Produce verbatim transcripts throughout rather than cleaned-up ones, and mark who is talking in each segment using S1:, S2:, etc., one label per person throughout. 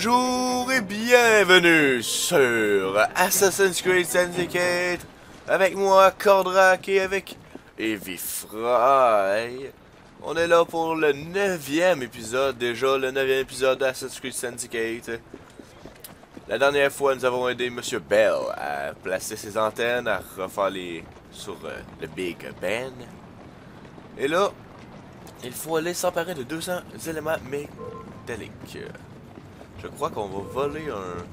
S1: Bonjour et bienvenue sur Assassin's Creed Syndicate avec moi, Cordrak, et avec Evifry. On est là pour le neuvième épisode, déjà le neuvième épisode d'Assassin's Creed Syndicate. La dernière fois, nous avons aidé Monsieur Bell à placer ses antennes, à refaire les... sur euh, le Big Ben. Et là, il faut aller s'emparer de deux cents éléments métalliques. Je crois qu'on va voler un...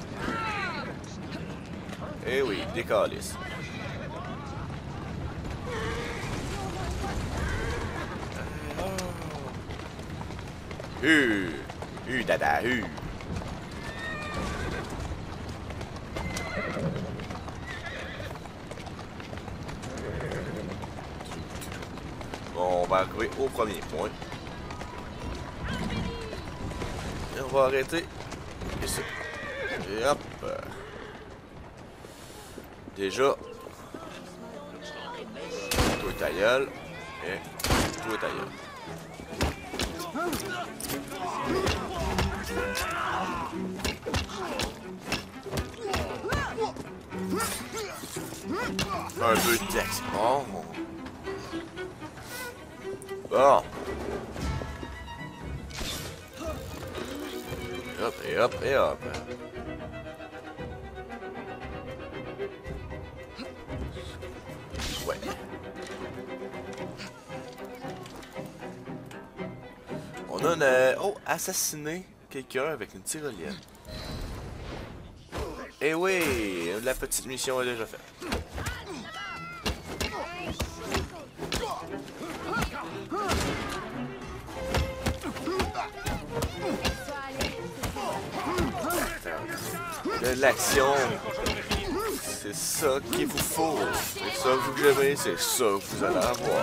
S1: Eh oui, des calices. Hu, hu dada, hu. Bon, on va arriver au premier point. Et on va arrêter ici. Et hop. Déjà. Toi ta gueule. Et toi ta gueule. Un peu de texte. Oh. Bon. Et hop, et hop, et hop. Ouais. On a une... Oh, assassiné quelqu'un avec une tyrolienne. Eh oui, la petite mission est déjà faite. De l'action, c'est ça qu'il vous faut. C'est ça que vous aimez, c'est ça que vous allez avoir.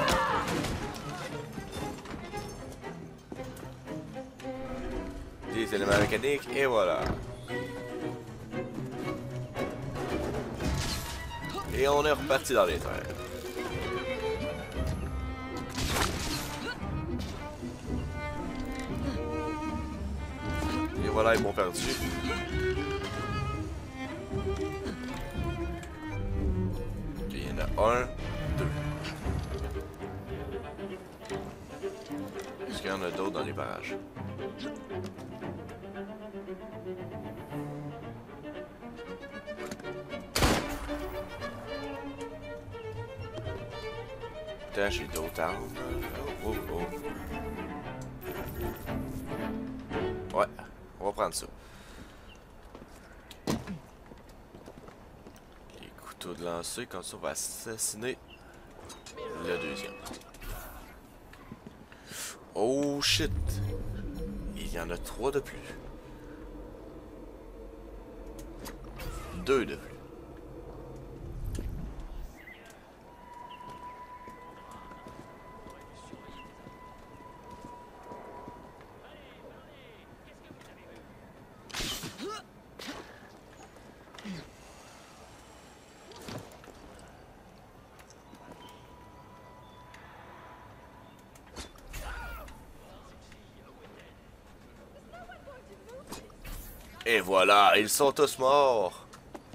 S1: Des éléments mécaniques, et voilà. Et on est reparti dans les terres. Et voilà, ils m'ont perdu. Ok, il y en a un, deux. Est-ce qu'il y en a d'autres dans les barrages? Putain, j'ai d'autres armes. Oh, oh, oh. Ouais, on va prendre ça. Les couteaux de lancer, comme ça on va assassiner le deuxième. Oh shit! Il y en a trois de plus. Deux de plus. Et voilà, ils sont tous morts.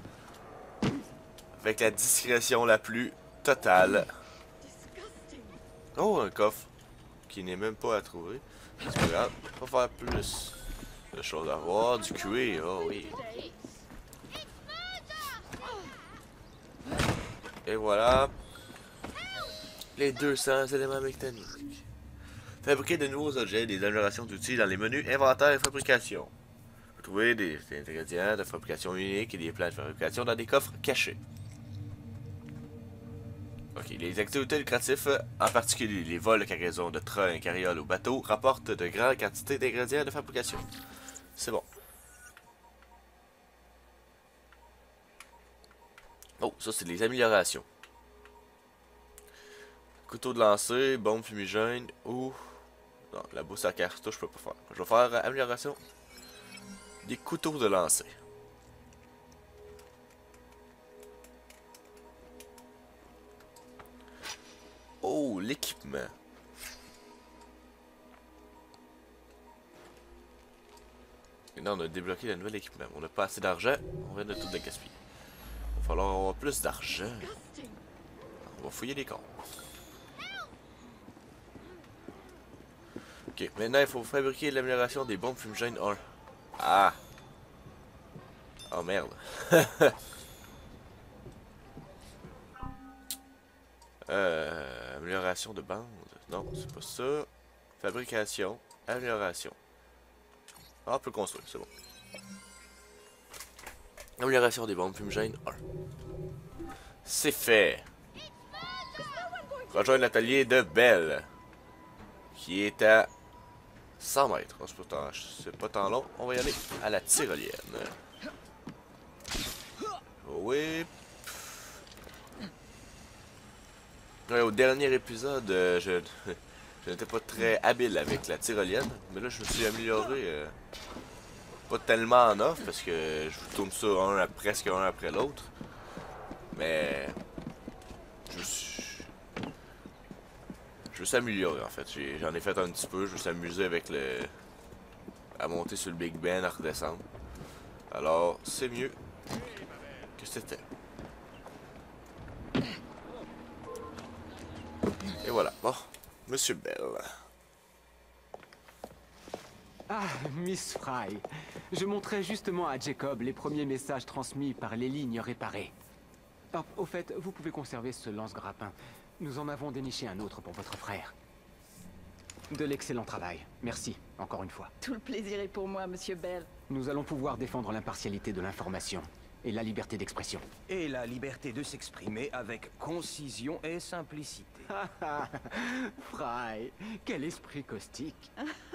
S1: Avec la discrétion la plus totale. Oh, un coffre. Qui n'est même pas à trouver. C'est pas grave, on va faire plus de choses à voir. Du cuir, oh oui. Et voilà. Les deux cents éléments mécaniques. Fabriquer de nouveaux objets, des améliorations d'outils dans les menus inventaire et fabrication. Trouver des ingrédients de fabrication uniques et des plans de fabrication dans des coffres cachés. Ok, les activités lucratives, en particulier les vols de cargaison de trains, carrioles ou bateaux, rapportent de grandes quantités d'ingrédients de fabrication. C'est bon. Oh, ça c'est les améliorations. Couteau de lancer, bombe fumigène ou... Non, la bourse à cartouche je peux pas faire. Je vais faire euh, amélioration. Des couteaux de lancer. Oh, l'équipement. Maintenant, on a débloqué le nouvel équipement. On n'a pas assez d'argent. On vient de tout de gaspiller. Il va falloir avoir plus d'argent. On va fouiller les corps. Ok, maintenant, il faut fabriquer l'amélioration des bombes fumigènes un. Ah! Oh merde. euh, amélioration de bande. Non, c'est pas ça. Fabrication. Amélioration. Ah, on peut construire, c'est bon. Amélioration des bombes fumigènes un. C'est fait. Rejoindre l'atelier de Belle. Qui est à cent mètres. Oh, c'est pas tant, c'est pas tant long. On va y aller à la tyrolienne. Oui. Ouais, au dernier épisode, euh, je, je n'étais pas très habile avec la tyrolienne. Mais là, je me suis amélioré. Euh, pas tellement en off parce que je vous tourne ça un à, presque un après l'autre. Mais je me suis. Je me suis amélioré en fait. J'en ai, ai fait un petit peu. Je me suis amusé avec le. À monter sur le Big Ben, à redescendre. Alors, c'est mieux que c'était. Et voilà. Bon, Monsieur Bell.
S2: Ah, Miss Fry. Je montrais justement à Jacob les premiers messages transmis par les lignes réparées. Oh, au fait, vous pouvez conserver ce lance-grappin. Nous en avons déniché un autre pour votre frère. De l'excellent travail. Merci, encore une fois.
S3: Tout le plaisir est pour moi, Monsieur Bell.
S2: Nous allons pouvoir défendre l'impartialité de l'information et la liberté d'expression.
S4: Et la liberté de s'exprimer avec concision et simplicité.
S2: Fry, quel esprit caustique.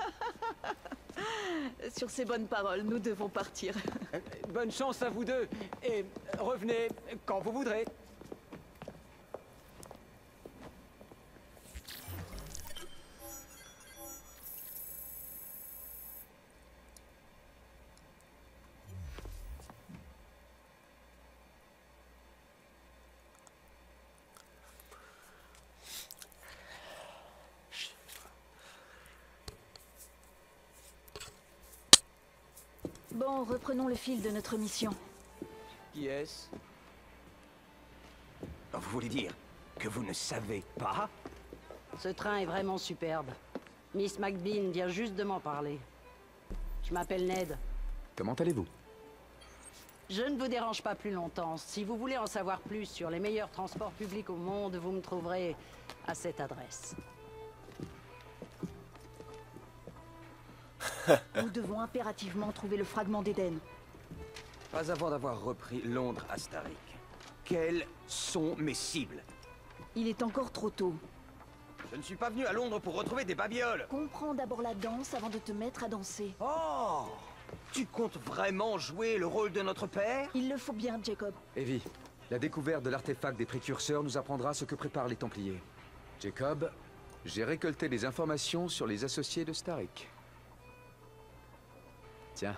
S3: Sur ces bonnes paroles, nous devons partir.
S2: Bonne chance à vous deux, et revenez quand vous voudrez.
S3: Bon, reprenons le fil de notre mission.
S4: Qui est-ce? Vous voulez dire que vous ne savez pas?
S5: Ce train est vraiment superbe. Miss McBean vient juste de m'en parler. Je m'appelle Ned.
S2: Comment allez-vous?
S5: Je ne vous dérange pas plus longtemps. Si vous voulez en savoir plus sur les meilleurs transports publics au monde, vous me trouverez à cette adresse.
S3: Nous devons impérativement trouver le fragment d'Éden.
S4: Pas avant d'avoir repris Londres à Starik. Quelles sont mes cibles?
S3: Il est encore trop tôt.
S4: Je ne suis pas venu à Londres pour retrouver des babioles.
S3: Comprends d'abord la danse avant de te mettre à danser.
S4: Oh! Tu comptes vraiment jouer le rôle de notre père?
S3: Il le faut bien, Jacob.
S6: Evie, la découverte de l'artefact des précurseurs nous apprendra ce que préparent les Templiers. Jacob, j'ai récolté des informations sur les associés de Starik. Tiens.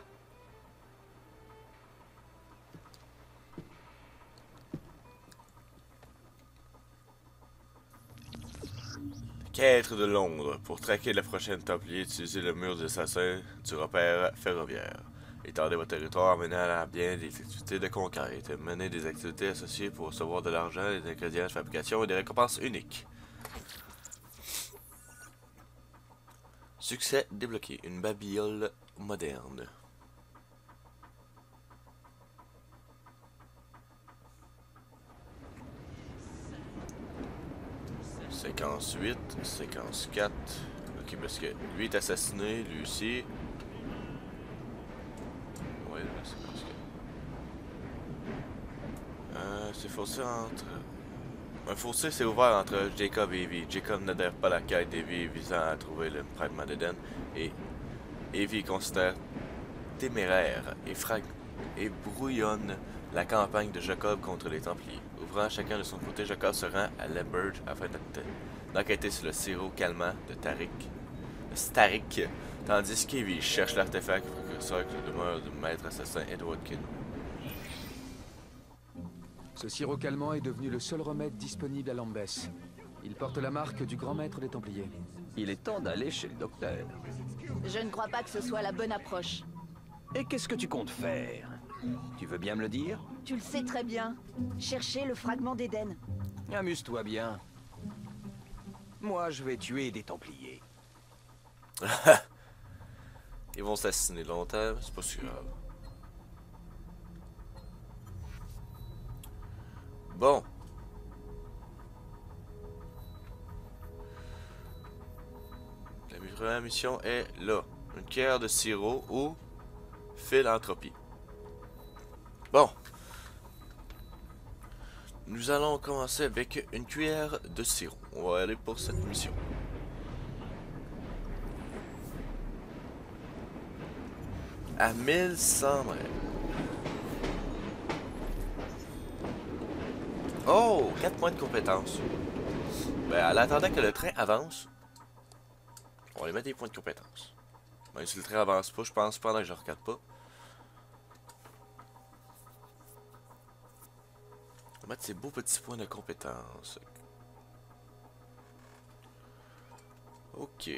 S1: Quête de Londres. Pour traquer le prochain Templier, utilisez le mur des assassins du repère ferroviaire. Étendez votre territoire, menez à bien des activités de conquête. Menez des activités associées pour recevoir de l'argent, des ingrédients de fabrication et des récompenses uniques. Succès débloqué. Une babiole moderne. Séquence huit, séquence quatre. Ok, parce que lui est assassiné, lui aussi. Ouais, la séquence quatre. Euh, c'est fossé entre. Un fossé s'est ouvert entre Jacob et Evie. Jacob n'adhère pas à la quête d'Evie visant à trouver le fragment d'Éden. Et Evie considère téméraire et, frag... et brouillonne la campagne de Jacob contre les Templiers. Ouvrant chacun de son côté, Jacob se rend à Lemberg afin d'enquêter sur le sirop calmant de Tarik, de Starik, tandis qu'Evie cherche l'artefact précurseur que demeure du maître assassin Edward Kenway.
S6: Ce sirop calmant est devenu le seul remède disponible à Lambeth. Il porte la marque du grand maître des Templiers.
S4: Il est temps d'aller chez le docteur.
S3: Je ne crois pas que ce soit la bonne approche.
S4: Et qu'est-ce que tu comptes faire? Tu veux bien me le dire?
S3: Tu le sais très bien. Chercher le fragment d'Éden.
S4: Amuse-toi bien. Moi, je vais tuer des Templiers.
S1: Ils vont s'assassiner longtemps, c'est pas si grave. Bon. La première mission est là. Une cuillère de sirop ou philanthropie. Bon. Nous allons commencer avec une cuillère de sirop. On va aller pour cette mission. À mille cent mètres. Oh! quatre points de compétence. Ben, en attendant que le train avance, on va aller mettre des points de compétence. Même si le train avance pas, je pense, pendant que je regarde pas. On va mettre ces beaux petits points de compétence. Ok.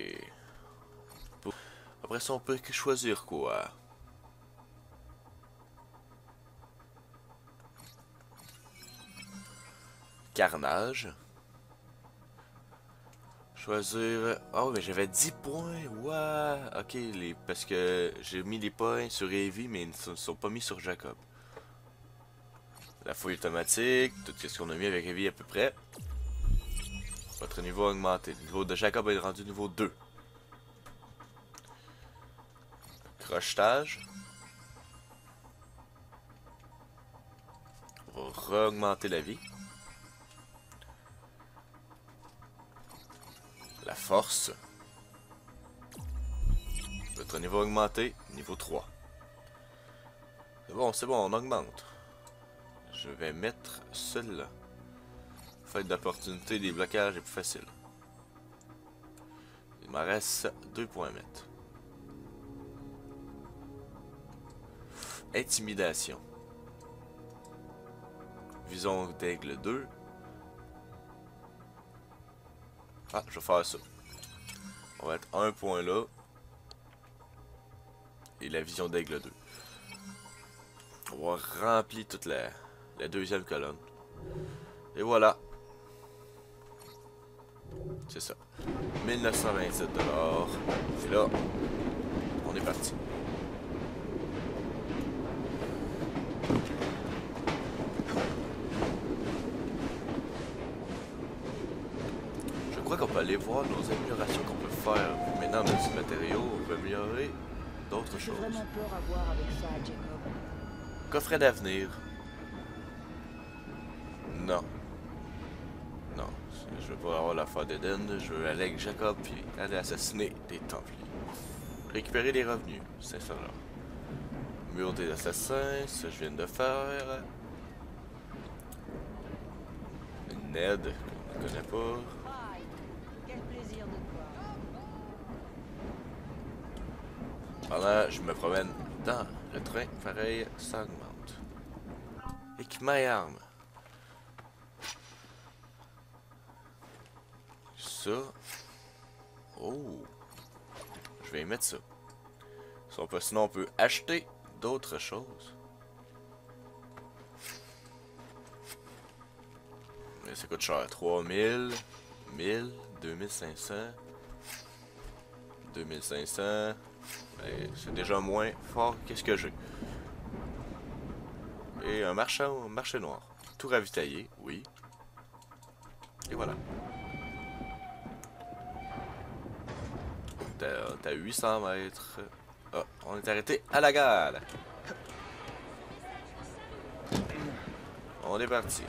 S1: Après ça, on peut choisir quoi? Carnage. Choisir... Oh, mais j'avais dix points. Ouais. Ok, les... parce que j'ai mis les points sur Heavy, mais ils ne sont pas mis sur Jacob. La fouille automatique. Tout ce qu'on a mis avec Heavy à peu près. Votre niveau a augmenté. Le niveau de Jacob est rendu niveau deux. Crochetage. On va re-augmenter la vie. La force. Votre niveau augmenté, niveau trois. C'est bon, c'est bon, on augmente. Je vais mettre celui-là. Fête d'opportunité, des blocages est plus facile. Il me reste deux points à mettre. Intimidation. Vision d'aigle deux. Ah, je vais faire ça. On va mettre un point là. Et la vision d'aigle deux. On va remplir toute la, la deuxième colonne. Et voilà. C'est ça. mille neuf cent vingt-sept dollars. Et là, on est parti. Je crois qu'on peut aller voir nos améliorations qu'on peut faire. Maintenant, on a du matériau, on peut améliorer d'autres
S3: J'ai
S1: choses.
S3: vraiment peur à voir avec ça, Jacob.
S1: Coffret d'avenir. Non. Non. Je veux pas avoir l'affaire d'Eden. Je veux aller avec Jacob puis aller assassiner des Templiers. Récupérer des revenus. cinq cents dollars. Mur des assassins. Ça je viens de faire. Ned. On ne connaît pas.
S5: Aïe, quel plaisir de te voir.
S1: Pendant je me promène dans le train, pareil, ça augmente. Équipement et armes. Ça. Oh. Je vais y mettre ça. Si on peut, sinon on peut acheter d'autres choses. Mais ça coûte cher. trois mille, mille, deux mille cinq cents, deux mille cinq cents. C'est déjà moins fort que ce que j'ai. Et un marchand, un marché noir. Tout ravitaillé, oui. Et voilà. T'as huit cents mètres. Ah, on est arrêté à la gare. On est parti.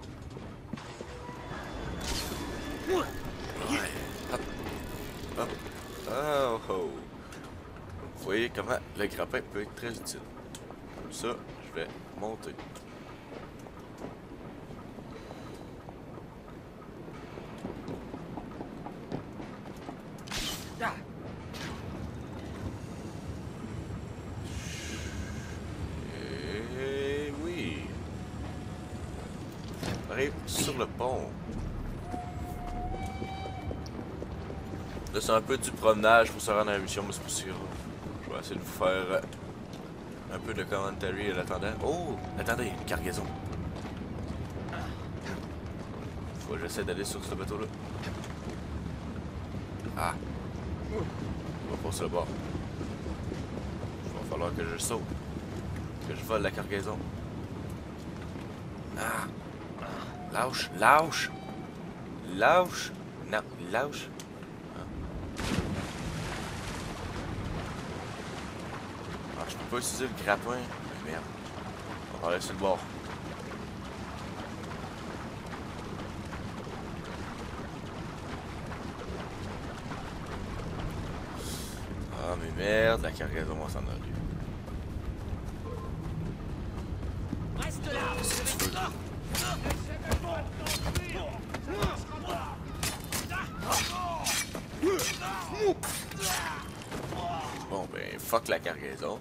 S1: Ouais. Hop. Hop. Oh, oh. Vous voyez comment le grappin peut être très utile. Comme ça, je vais monter. Et oui. On arrive sur le pont. Là, c'est un peu du promenage pour se rendre à la mission, mais c'est pas si grave. Je vais essayer de vous faire Un peu de commentary en attendant. Oh! Attendez, une cargaison. Faut que j'essaie d'aller sur ce bateau-là. Ah! On va pas se le bord. Il va falloir que je saute. Que je vole la cargaison. Ah! Lâche! Lâche! Lâche! Non, lâche! Ah, je peux pas utiliser le grappin. Mais merde. On va aller sur le bord. Ah mais merde, la cargaison va s'en aller.
S7: Reste là.
S1: Si tu veux. Bon ben, fuck la cargaison.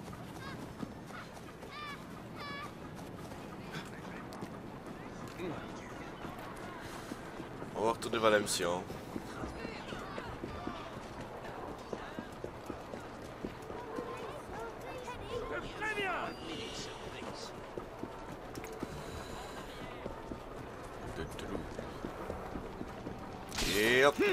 S1: On va retourner vers la mission. Et hop.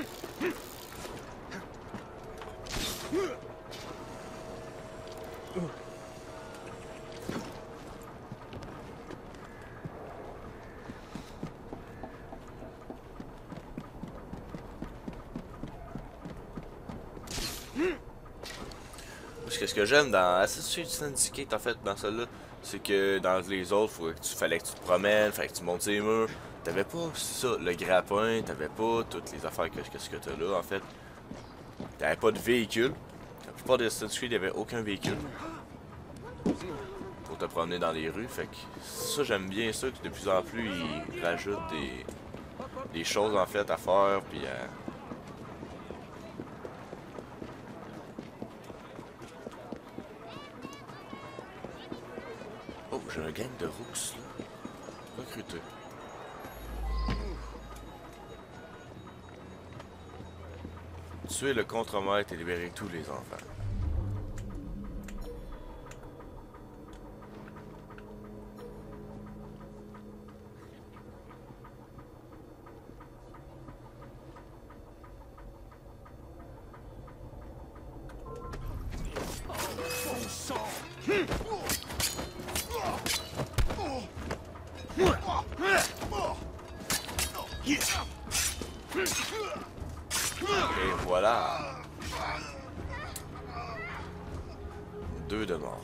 S1: Ce que j'aime dans Assassin's Creed Syndicate, en fait, dans celle-là, c'est que dans les autres, faut que tu, fallait que tu te promènes, fallait que tu montes les murs. T'avais pas ça, le grappin, t'avais pas toutes les affaires que, que ce que t'as là, en fait. T'avais pas de véhicule. La plupart des Assassin's Creed, y'avait aucun véhicule pour te promener dans les rues. Fait que ça, j'aime bien ça, que de plus en plus, ils rajoutent des, des choses, en fait, à faire, puis à... Oh, j'ai un gang de rooks, là. Recruté. Tuer le contremaître et libérer tous les enfants. Et voilà. Deux de mort.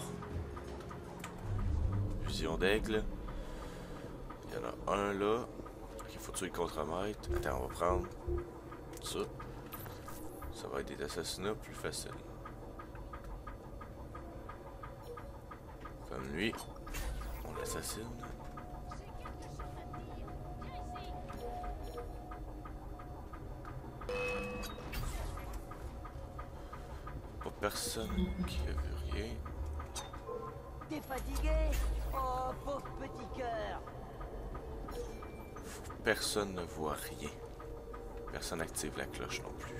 S1: Fusion d'aigle. Il y en a un là. Il faut tuer le contremaître. Attends, on va prendre ça. Ça va être des assassinats plus faciles. Comme lui. On l'assassine. Pas personne qui a vu rien.
S7: T'es fatigué? Oh, pauvre petit cœur.
S1: Personne ne voit rien. Personne n'active la cloche non plus.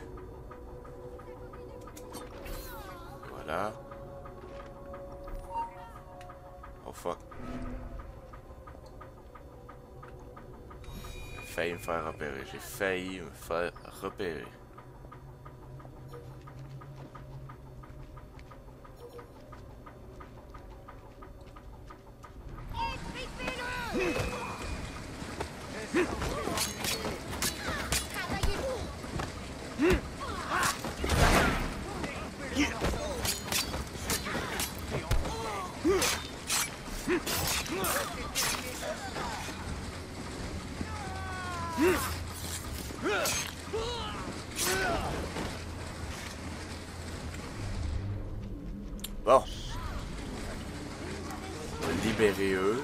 S1: Voilà. Oh fuck. J'ai failli me faire repérer. J'ai failli me faire repérer. Bon. On va libérer eux.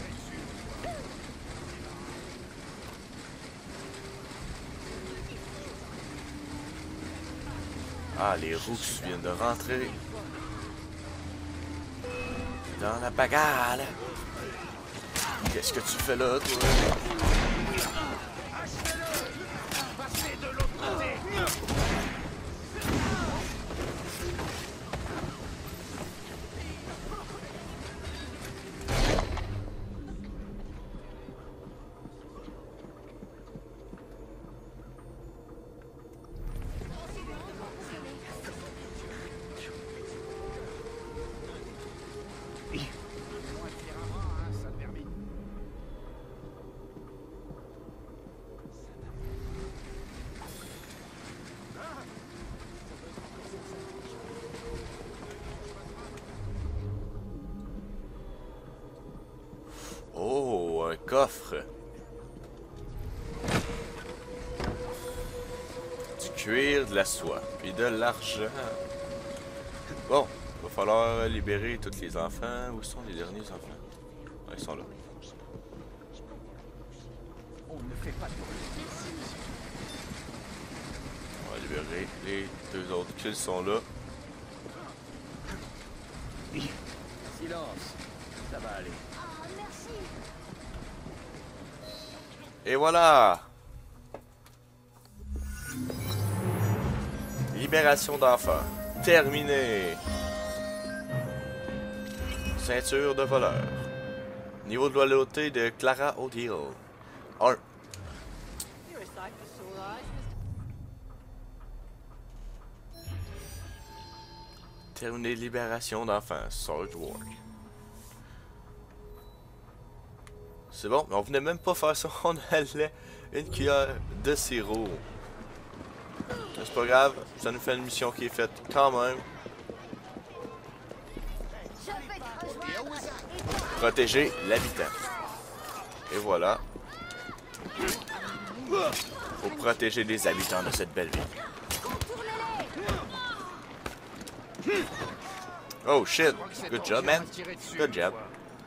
S1: Ah, les Rooks viennent de rentrer dans la bagarre. Qu'est-ce que tu fais là, toi? coffre. Du cuir, de la soie, puis de l'argent. Bon, il va falloir libérer tous les enfants. Où sont les derniers enfants? Ah, ils sont là.
S4: On ne fait pas de
S1: On va libérer les deux autres qui sont là.
S4: silence. Ça va aller.
S1: Et voilà! Libération d'enfants. Terminé. Ceinture de voleur. Niveau de loyauté de Clara O'Deal. un. Terminé libération d'enfants. Sword Work. C'est bon, mais on venait même pas faire ça. On allait une cuillère de sirop. C'est pas grave, ça nous fait une mission qui est faite quand même. Protéger l'habitant. Et voilà. Faut protéger les habitants de cette belle ville. Oh shit! Good job, man. Good job.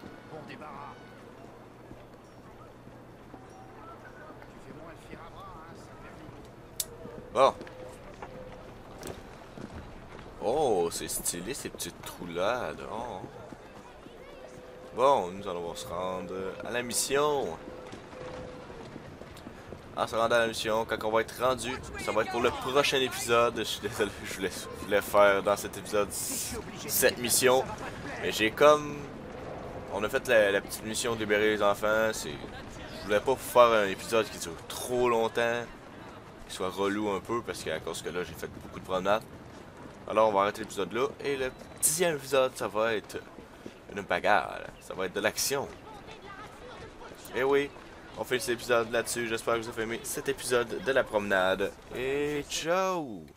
S1: Bon. Oh, c'est stylé ces petites trous-là. Oh. Bon, nous allons se rendre à la mission. En se rendant à la mission, quand on va être rendu, ça va être pour le prochain épisode. Je suis désolé, je voulais, je voulais faire dans cet épisode cette mission. Mais j'ai comme... On a fait la, la petite mission de libérer les enfants. C'est... Je voulais pas faire un épisode qui dure trop longtemps. Qui soit relou un peu parce qu'à cause que là j'ai fait beaucoup de promenades. Alors on va arrêter l'épisode là. Et le dixième épisode, ça va être une bagarre. Ça va être de l'action. Et oui, on fait cet épisode là-dessus. J'espère que vous avez aimé cet épisode de la promenade. Et ciao!